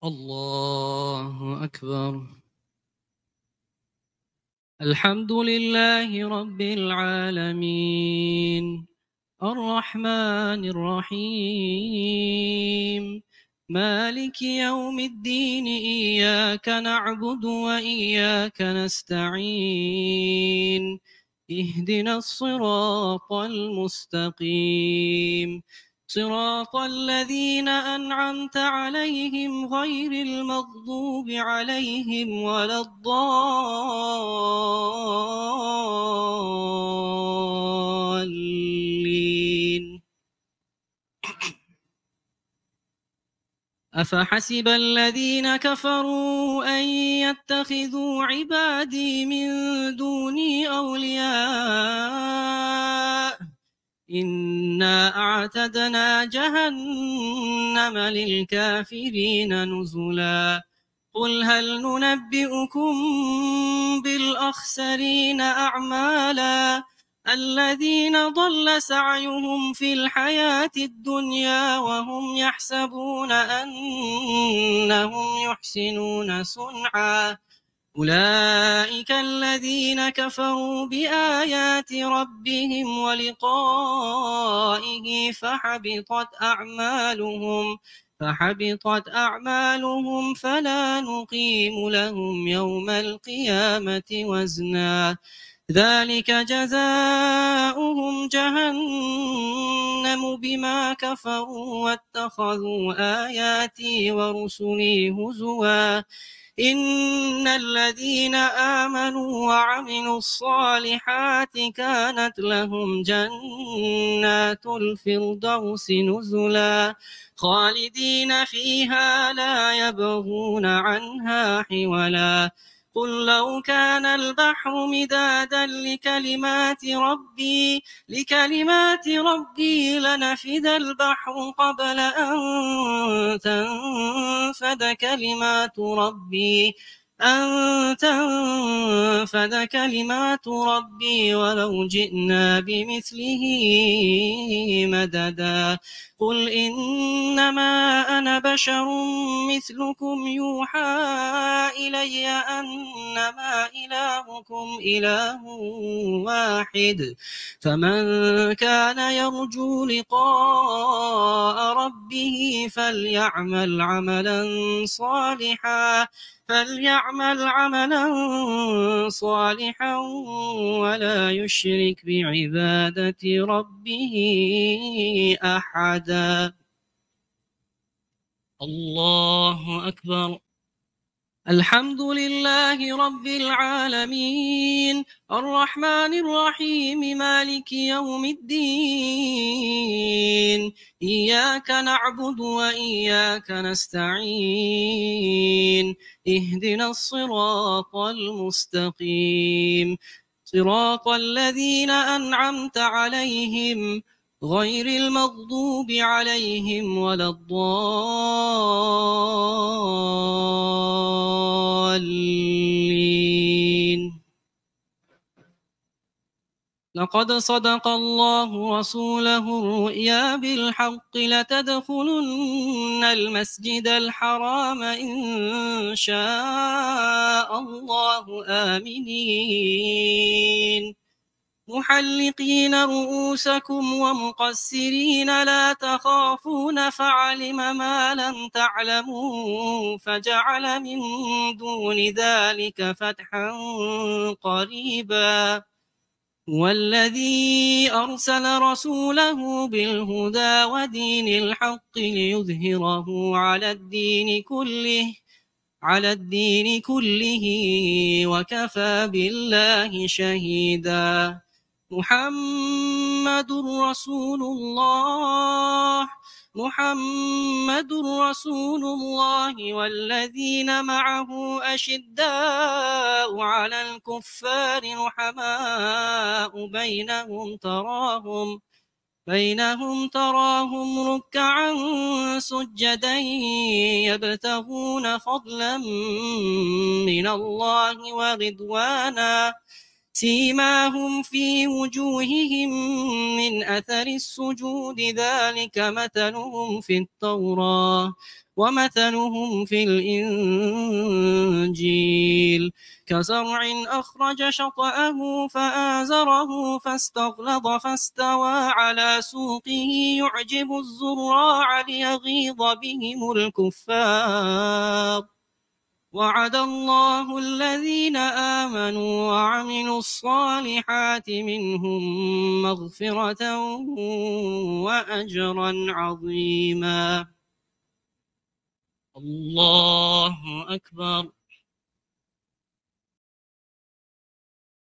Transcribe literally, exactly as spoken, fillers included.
الله أكبر. الحمد لله رب العالمين الرحمن الرحيم مالك يوم الدين إياك نعبد وإياك نستعين اهدنا الصراط المستقيم صراط الذين أنعمت عليهم غير المغضوب عليهم ولا الضالين. أفحسب الذين كفروا أن يتخذوا عبادي من دوني أولياء إنا أعتدنا جهنم للكافرين نزلا قل هل ننبئكم بالأخسرين أعمالا الذين ضل سعيهم في الحياة الدنيا وهم يحسبون أنهم يحسنون صنعا أولئك الذين كفروا بآيات ربهم ولقائه فحبطت أعمالهم فحبطت أعمالهم فلا نقيم لهم يوم القيامة وزنا ذلك جزاؤهم جهنم بما كفروا واتخذوا آياتي ورسلي هزوا إن الذين آمنوا وعملوا الصالحات كانت لهم جنات الفردوس نزلا خالدين فيها لا يبغون عنها حولا قل لو كان البحر مدادا لكلمات ربي لكلمات ربي لنفد البحر قبل أن تنفد كلمات ربي أن تنفد كلمات ربي ولو جئنا بمثله مددا قل إنما أنا بشر مثلكم يوحى إلي أنما إلهكم إله واحد فمن كان يرجو لقاء ربه فليعمل عملا صالحا فليعمل عملا صالحا ولا يشرك بعبادة ربه أحدا. الله أكبر. الحمد لله رب العالمين الرحمن الرحيم مالك يوم الدين إياك نعبد وإياك نستعين اهدنا الصراط المستقيم صراط الذين أنعمت عليهم غير المغضوب عليهم ولا الضالين. لقد صدق الله رسوله الرؤيا بالحق لتدخلن المسجد الحرام إن شاء الله آمنين محلقين رؤوسكم ومقصرين لا تخافون فعلم ما لم تعلموا فجعل من دون ذلك فتحا قريبا والذي أرسل رسوله بالهدى ودين الحق ليظهره على الدين كله على الدين كله وكفى بالله شهيدا محمد رسول الله محمد رسول الله والذين معه أشداء على الكفار رحماء بينهم تراهم بينهم تراهم ركعا سجدا يبتغون فضلا من الله ورضوانا سيماهم في وجوههم من أثر السجود ذلك مثلهم في التوراة ومثلهم في الإنجيل كزرع أخرج شطأه فآزره فاستغلظ فاستوى على سوقه يعجب الزراع ليغيظ بهم الكفار وعد الله الذين آمنوا وعملوا الصالحات منهم مغفرة وأجرا عظيما. الله أكبر.